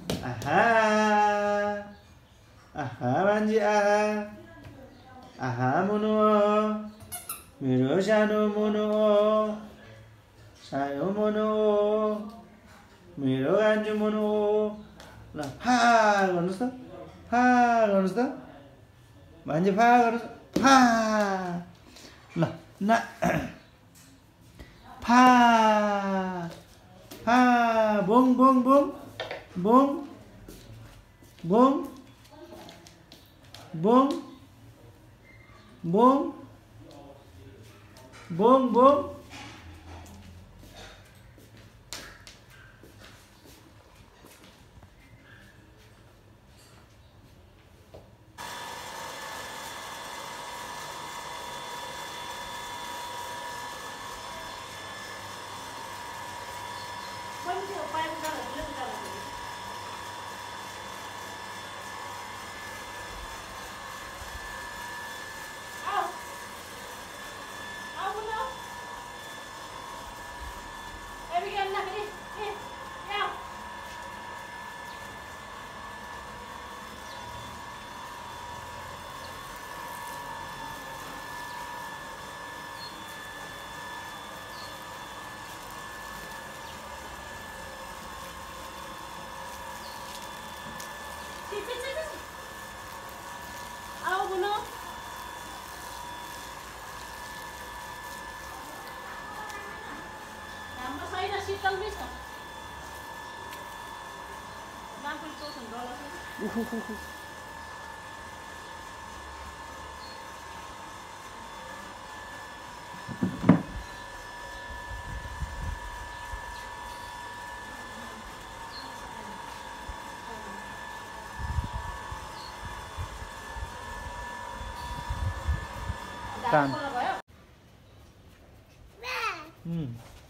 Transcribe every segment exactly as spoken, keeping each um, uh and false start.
आहा आहा भान्जी आहा आहा मुनु हो मेरो सानो मुनु हो सानो मुनु हो मेरो गान्जु मुनु हो ल फा गर्नुहोस् त फा गर्नुहोस् त भान्जी फा गर्नुहोस् फा ल न फा फा बोङ बोङ बोङ बोङ बोङ बोङ बोङ बोङ बोङ शीतल भी था ना कुछ तो संभाला है कान हम्म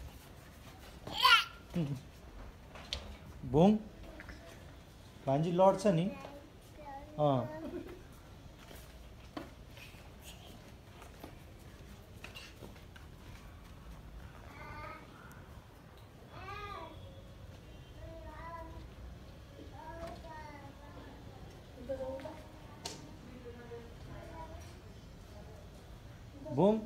बोङ भान्जी लड्छ नि अँ बोङ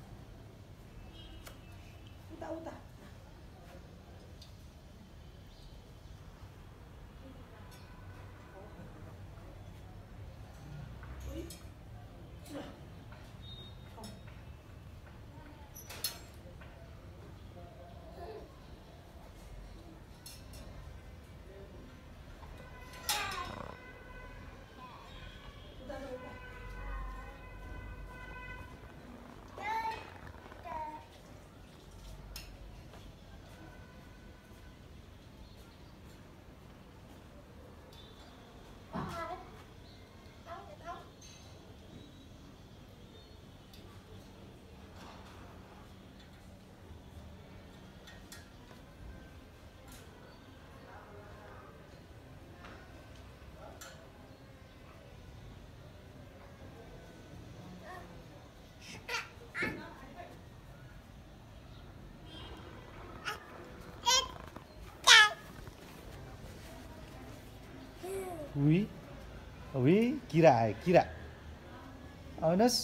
Oui, oui, किरा आयो किरा आउनुहोस्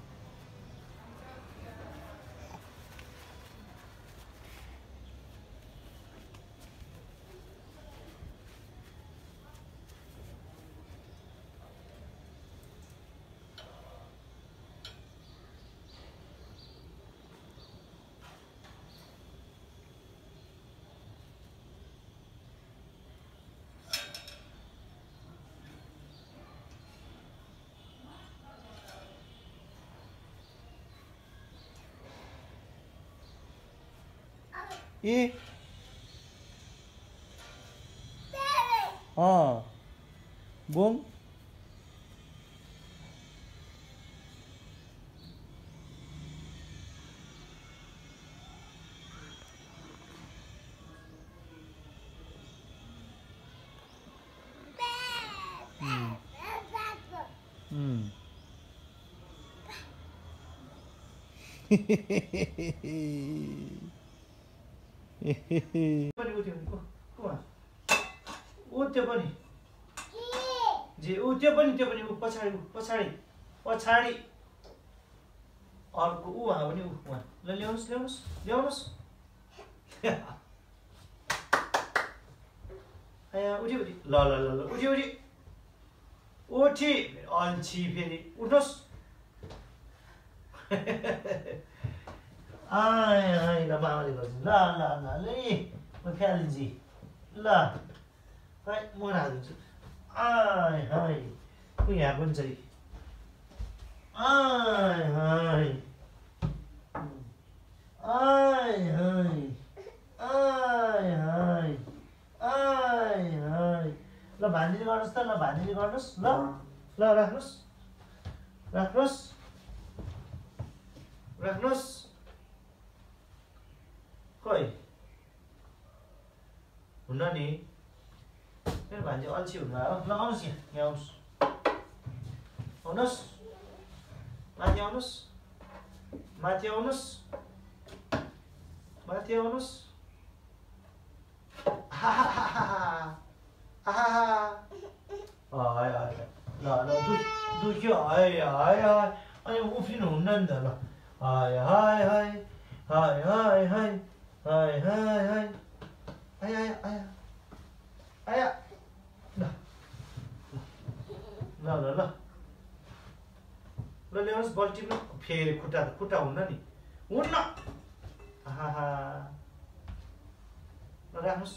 ए अँ बोङ पनि उठ्यो को को ऊ त्यो पनि जे ऊ त्यो पनि त्यो पनि ऊ पछाडि ऊ पछाडि पछाडि अर्को ऊ वहाँ पनि ऊ वहाँ ल ल्याउनुहोस् ल्याउनुहोस् ल्याउनुहोस् आया उठी उठी ल ल ल ल उठी उठी उठी अल्छी फेरि उठ्नुहोस् आय आय ल मामाले गर्छु ल ल ल ल म फ्यालिन्छु ल खै म राखिदिन्छु आय हाय ऊ यहाँ पनि छ आय हाय आय हाय आय हाय आय हाय ल भान्जीले गर्नुहोस् त ल भान्जीले गर्नुहोस् ल ल राख्नुहोस् राख्नुहोस् राख्नुहोस् खै हुन्न नि मेरो भान्जी अल्छी हुनु आयो ल आउनुहोस् यहाँ यहाँ आउनुहोस् आउनुहोस् माथि आउनुहोस् माथि आउनुहोस् माथि आउनुहोस् हाय हाय ल ल दुख्यो हाय हाय हाय अनि उफ्रिनु हुन्न नि त ल हाय हाय हाय हाय हाय हाय हाय हाय हाय आया आया आया आया ल ल ल ल ल ल्याउनुहोस् बल टिप्नु फेरि खुट्टा खुट्टा हुन्न नि हुन्न आहा ल राख्नुहोस्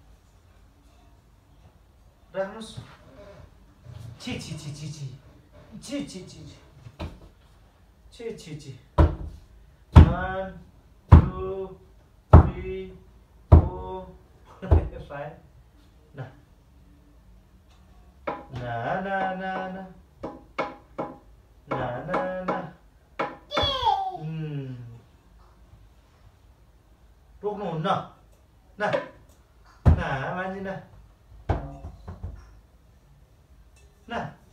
राख्नुहोस् छि छि छि छि छि छि छि छि छि छि छि one two three four five nah nah nah nah nah nah nah nah hmm रोक्नुहुन्न न न मान्दिन न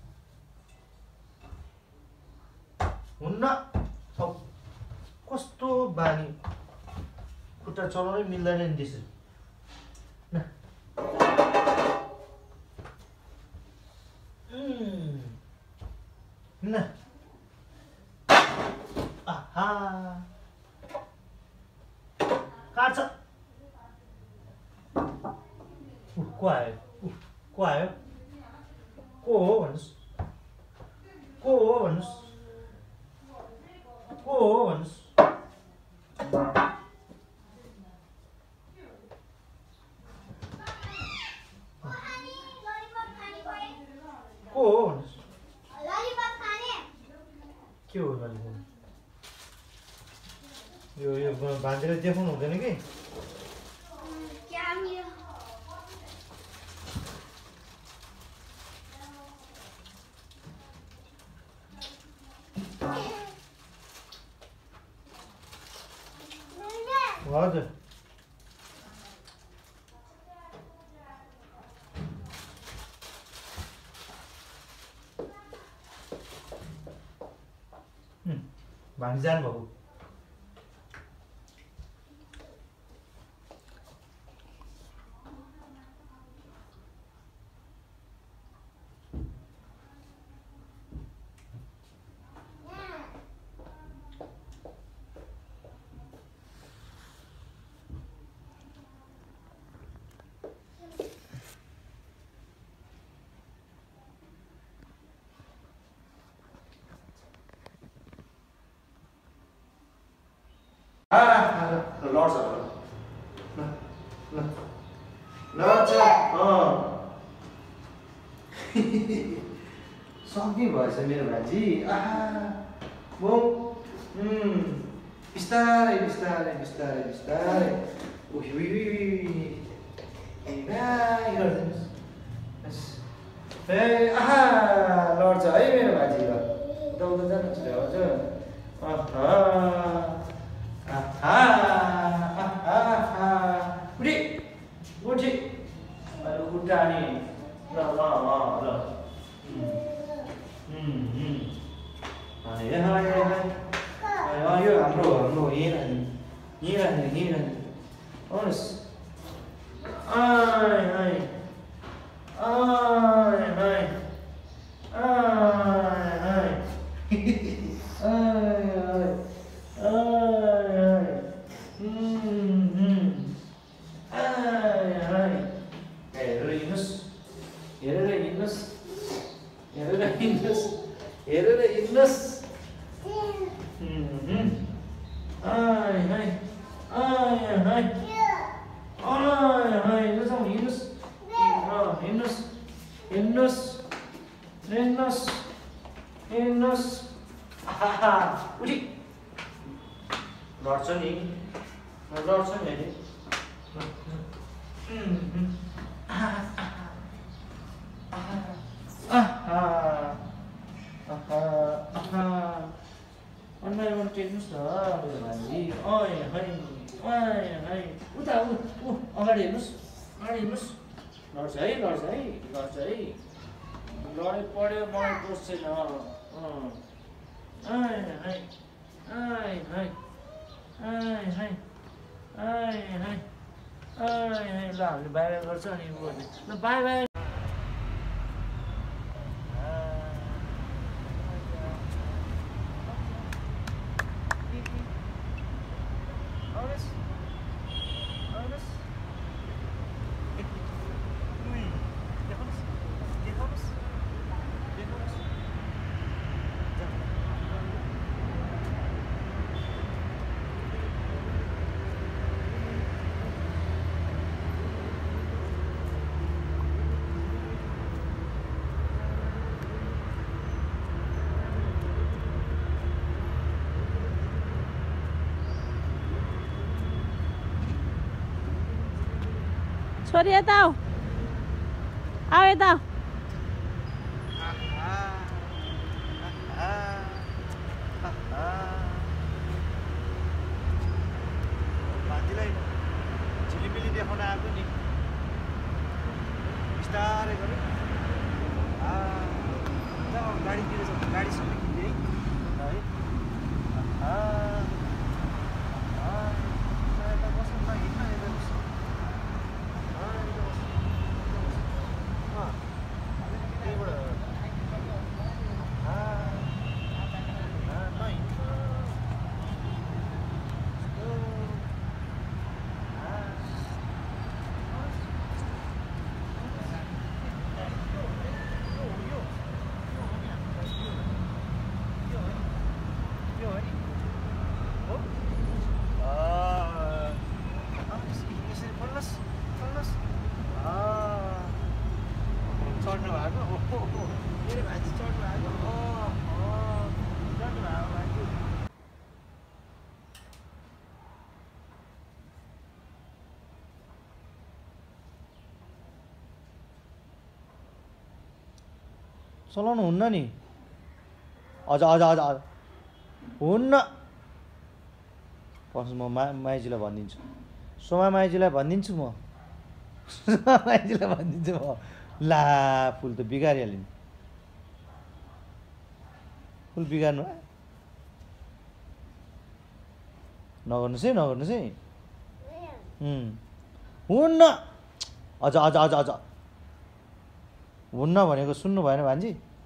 हुन्न कस्तो बानी खुट्टा चलाउनै मिल्दैन नि त्यसरी न न आहा काट्छ को आयो को आयो को हो भन्नुहोस् को हो भन्नुहोस् को हो भन्नुहोस् को हो भन्नुहोस् के हो ललिपप यो यो भान्जीले देखाउनु हुँदैन कि हजुर भान्जी जानुभएको लड्छ ल ल लड्छ सक्ने भएछ मेरो भान्जी आहा बोम बिस्तारै बिस्तारै बिस्तारै बिस्तारै गरिदिनुहोस् ए आहा लड्छ है मेरो भान्जी ल उता उता जानुहुन्छ हजुर उठी उठी अहिले खुट्टा नि ल ल ल यो हाम्रो हाम्रो यहीँ राख्ने यहीँ राख्ने यहीँ राख्ने आउनुहोस् आय आय Ai, ai. Ai, ai. Ai, ai. Ai, ai. Hum, hum. Ai, ai. हेरेर हिँड्नुहोस् हेरेर हिँड्नुहोस् हेरेर हिँड्नुहोस् हेरेर हिँड्नुहोस् आइ हाय आइ हाय आइ हाय लजाउँ हिँड्नुहोस् हिँड्नुहोस् हिँड्नुहोस् हिँड्नुहोस् हिँड्नुहोस् आहा उठी लड्छ नि लड्छ नि अहिले अन्नाइबाट टेक्नुहोस् न मेरो भान्जी अय है अय है उता ऊ ऊ अगाडि हेर्नुहोस् अगाडि हेर्नुहोस् लड्छ है लड्छ है लड्छ है लडे पढ्यो मलाई दोष छैन आय है आय है आय है आय है आय ल हामीले बाई बाई गर्छ अनि ऊ गर्ने ल बाई बाई छोरी यता आऊ आऊ यता आऊ भान्जीलाई झिलिमिली देखाउन आएको नि बिस्तारै गऱ्यो गाडीतिर छ गाडीसँग किन्ने है है यता बस्नु न हिँड्न यता बस्नु चढ्नु भएको मेरो भान्जी चढ्नु भएको चढ्नु भएको भान्जी चलाउनु हुन्न नि अझ अझ अझ अझ हुन्न पर्छ म मा माइजीलाई भनिदिन्छु सोमा माइजीलाई भनिदिन्छु म सोमा माइजीलाई भनिदिन्छु म ला फुल त बिगारिहाल्यो नि फुल बिगार्नु नगर्नुहोस् है नगर्नुहोस् है हुन्न अझ अझ अझ अझ हुन्न भनेको सुन्नु भएन भान्जी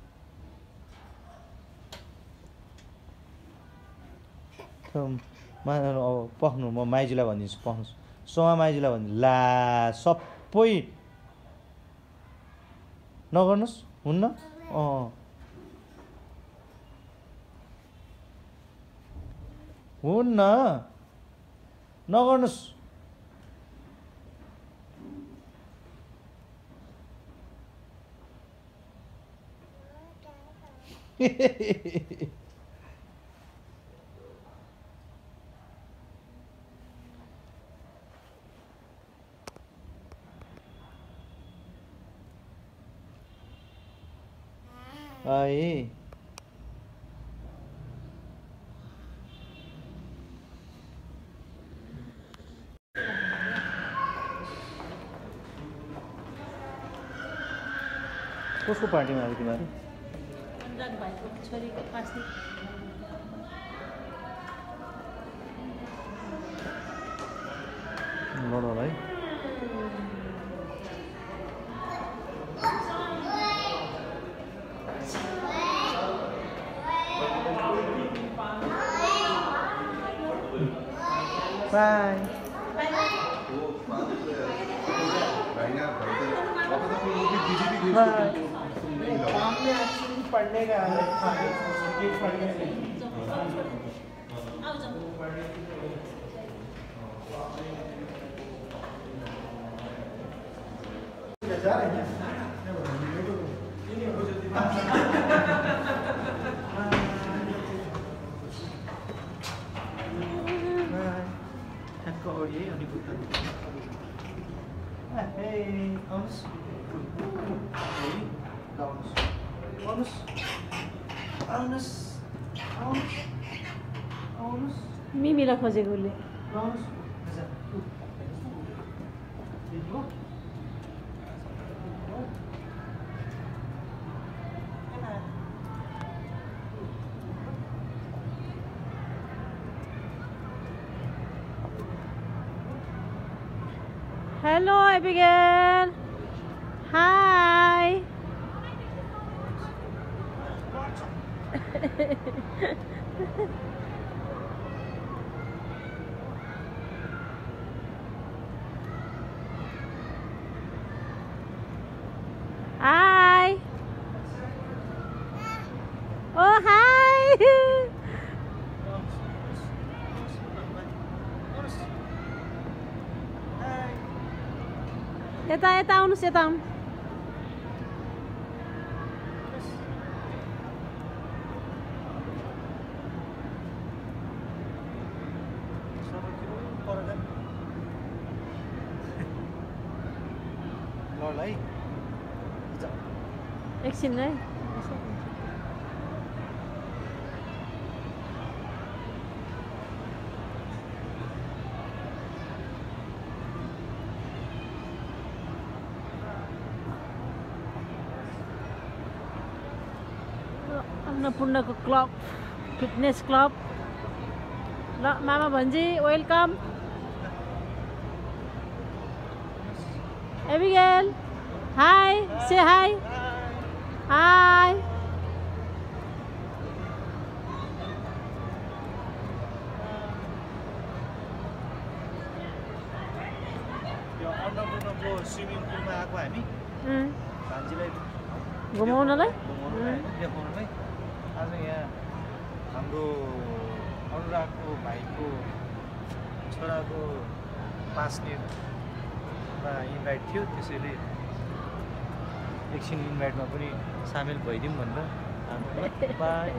पख्नु म माइजीलाई भनिदिन्छु पख्नुहोस् सोमा माइजीलाई भनिदिन्छु ला सबै नगर्नुहोस् हुन्न अँ हुन्न नगर्नुहोस् आए कसको पार्टीमा आयो तिमीहरू अनुराग भाइको छोरीको पासी लड होला है Bye. पढ़ने का Hey, Aunus. Aunus. Aunus. Aunus. Aunus. Aunus. मिमीलाई खोजेको उसले Aunus. Hello, Abigail. Hi. Hi. Oh, hi. यता यता आउनुहोस् यता आउनु एकछिन है अन्नपूर्णको क्लब फिटनेस क्लब ल मामा भन्छी welcome Abigail hi say hi hi अन्नपूर्णको स्विमिङ पुलमा आएको हामी भान्जीलाई घुमाउनलाई देखाउनलाई आज यहाँ हाम्रो अनुरागको भाइको छोराको पाँच दिनमा इन्भाइट थियो त्यसैले एकछिन इन्भाइटमा पनि सामेल भइदिउँ भनेर बाई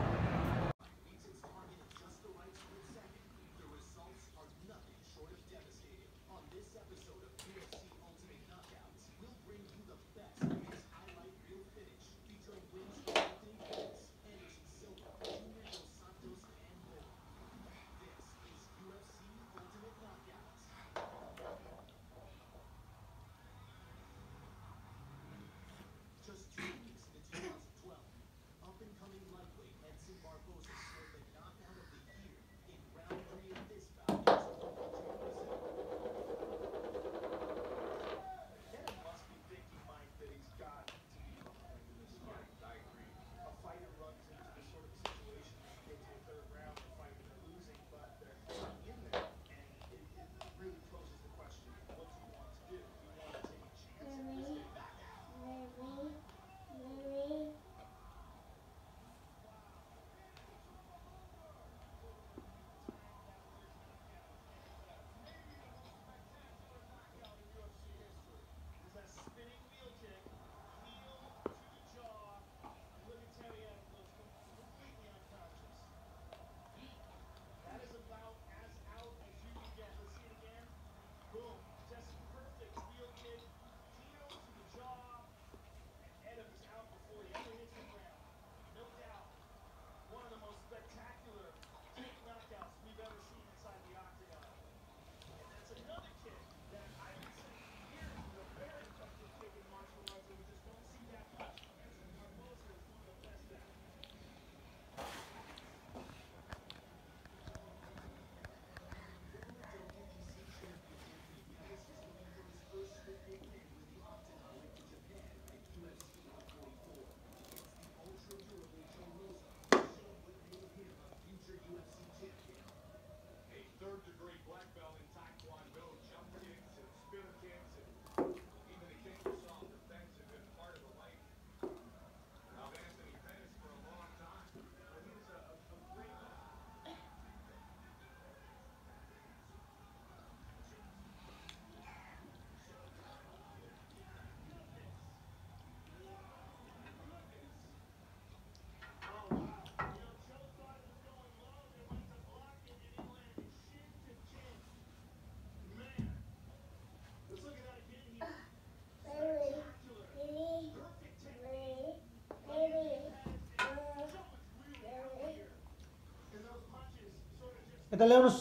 यता ल्याउनुस्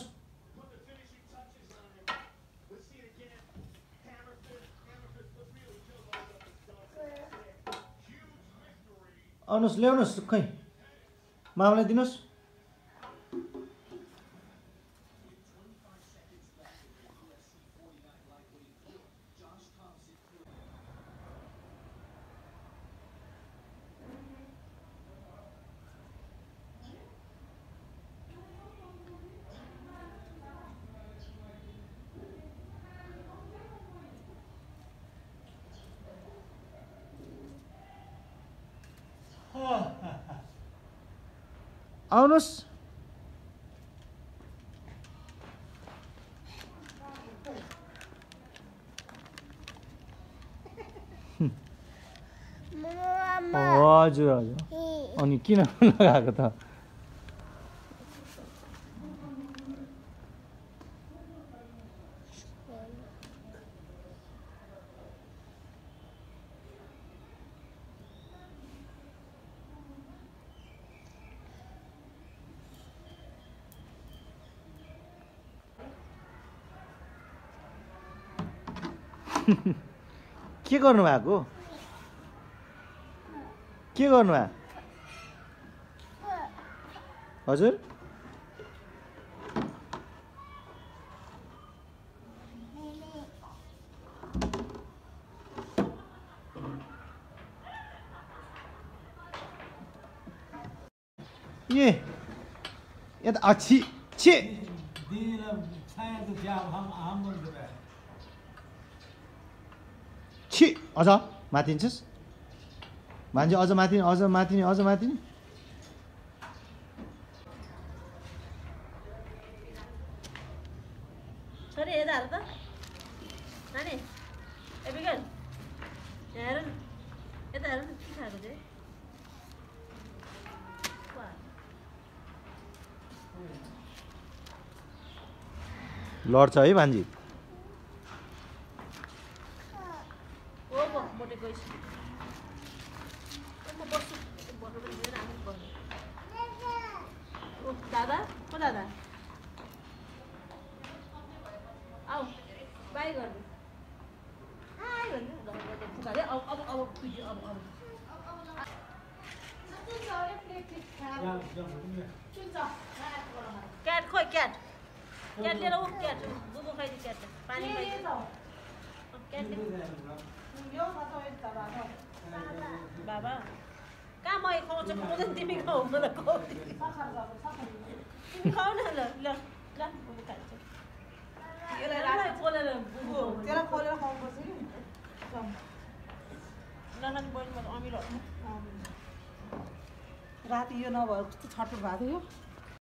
आउनुस् ल्याउनुस् खै मामालाई दिनुस् आउनुस् हजुर हजुर अनि किन लगाएको त के गर्नु भएको के गर्नु भएको हजुर ये यता अच्छी छे छि अझ माथिन्छस् मान्छे अझ माथि अझ माथि अझ माथि छोरी यता हेर त नानी एबिगेल हेर यता हेर के खाएको चाहिँ लड्छ है भान्जी दादा को दादा आऊ बाई गर्नु हाय भन्नु फुकाले अब अब अब पिज्जा अब अब क्याट खोइ क्याट क्याट लिएर ऊ क्याट दुधो खाइदियो क्याट पानी खाइदियो क्याट बाबा कहाँ म खुवाउँछु खुवाउँदैन तिमी खाऊ मलाई खुवाउ तिमी खाऊ न ल ल ल बुबु खान्छ यसलाई खोलेर त्यसलाई खोलेर खुवाउनुपर्छ नि ननन बहिनीमा अमिलो राति यो नभएर कस्तो छटपट भएको थियो